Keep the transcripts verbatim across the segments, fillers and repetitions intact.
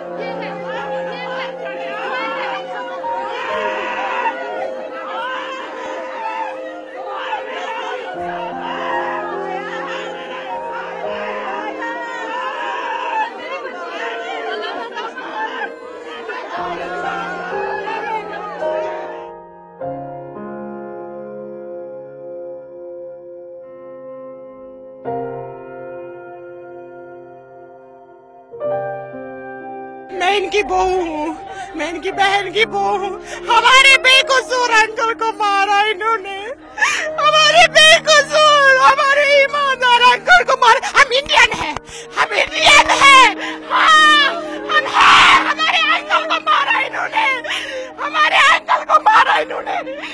मैं इनकी बहू हूँ, मैं इनकी बहन की बहू हूँ। हमारे बेकसूर अंकल को मारा इन्होंने, हमारे बेकसूर हमारे ईमानदार अंकल को मारा। हम इंडियन हैं, हम इंडियन हैं, हाँ हम हैं। हमारे अंकल को मारा इन्होंने, हमारे अंकल को मारा इन्होंने,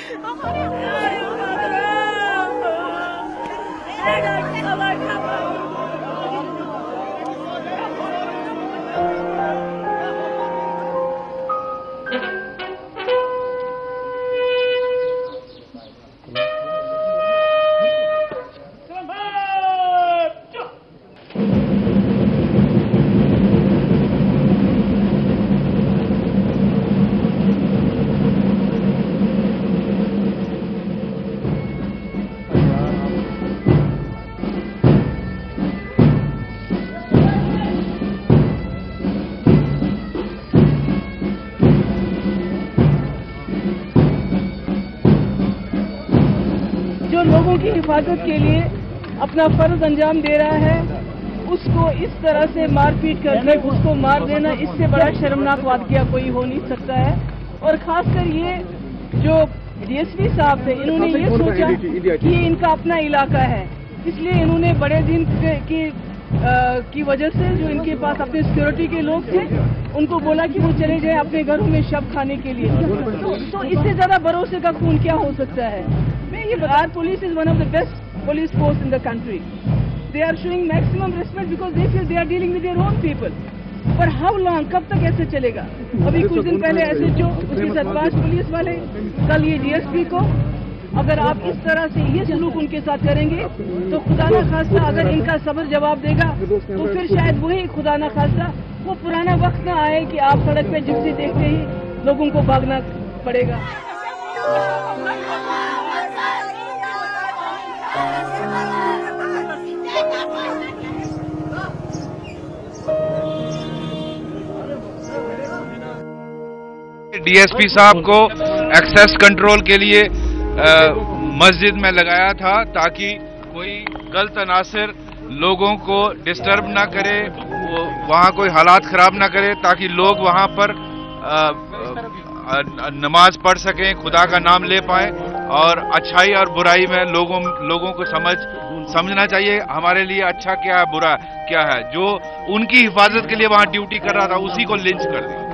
जो लोगों की हिफाजत के लिए अपना फर्ज अंजाम दे रहा है, उसको इस तरह से मारपीट करके उसको मार देना, इससे बड़ा शर्मनाक वाक़या कोई हो नहीं सकता है। और खासकर ये जो डीएसपी साहब थे, इन्होंने ये सोचा कि ये इनका अपना इलाका है, इसलिए इन्होंने बड़े दिन की आ, की वजह से जो इनके पास अपने सिक्योरिटी के लोग थे, उनको बोला कि वो चले जाए अपने घरों में शव खाने के लिए। तो, तो इससे ज्यादा भरोसे का खून क्या हो सकता है। मैं ये are police is one of the best police force in the country. They are showing maximum respect because they feel they are dealing with their own people. पर हाउ लॉन्ग, कब तक ऐसे चलेगा। अभी कुछ दिन पहले एसएचओ, उसके साथ पांच पुलिस वाले, कल ये डीएसपी को। अगर आप इस तरह से ये सलूक उनके साथ करेंगे तो खुदा ना खास्ता अगर इनका सब्र जवाब देगा तो फिर शायद वही खुदा ना खास्ता वो पुराना वक्त ना आए कि आप सड़क पे जिप्सी देखते ही लोगों को भागना पड़ेगा। डीएसपी साहब को एक्सेस कंट्रोल के लिए मस्जिद में लगाया था ताकि कोई गलत अनासर लोगों को डिस्टर्ब ना करे, वहाँ कोई हालात खराब ना करे, ताकि लोग वहाँ पर आ, आ, नमाज पढ़ सकें, खुदा का नाम ले पाएं। और अच्छाई और बुराई में लोगों लोगों को समझ समझना चाहिए हमारे लिए अच्छा क्या है, बुरा क्या है। जो उनकी हिफाजत के लिए वहाँ ड्यूटी कर रहा था, उसी को लिंच कर दिया।